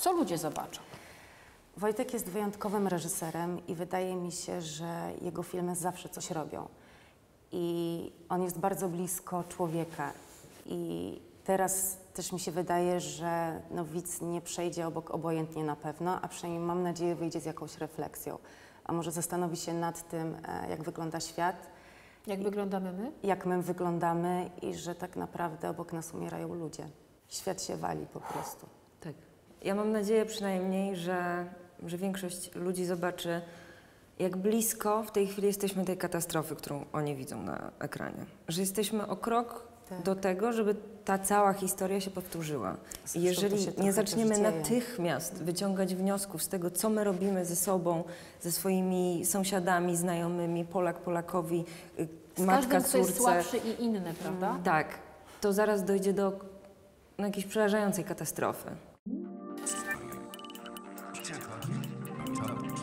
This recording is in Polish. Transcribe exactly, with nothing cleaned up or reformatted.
Co ludzie zobaczą? Wojtek jest wyjątkowym reżyserem i wydaje mi się, że jego filmy zawsze coś robią. I on jest bardzo blisko człowieka. I teraz też mi się wydaje, że no, widz nie przejdzie obok obojętnie na pewno, a przynajmniej mam nadzieję wyjdzie z jakąś refleksją. A może zastanowi się nad tym, jak wygląda świat. Jak wyglądamy my? Jak my wyglądamy i że tak naprawdę obok nas umierają ludzie. Świat się wali po prostu. Tak. Ja mam nadzieję przynajmniej, że, że większość ludzi zobaczy, jak blisko w tej chwili jesteśmy tej katastrofy, którą oni widzą na ekranie. Że jesteśmy o krok tak. do tego, żeby ta cała historia się powtórzyła. I jeżeli nie zaczniemy natychmiast wyciągać wniosków z tego, co my robimy ze sobą, ze swoimi sąsiadami, znajomymi, Polak Polakowi, z matka każdym, kto jest córce. słabszy i inny, prawda? Mm, tak. To zaraz dojdzie do no, jakiejś przerażającej katastrofy.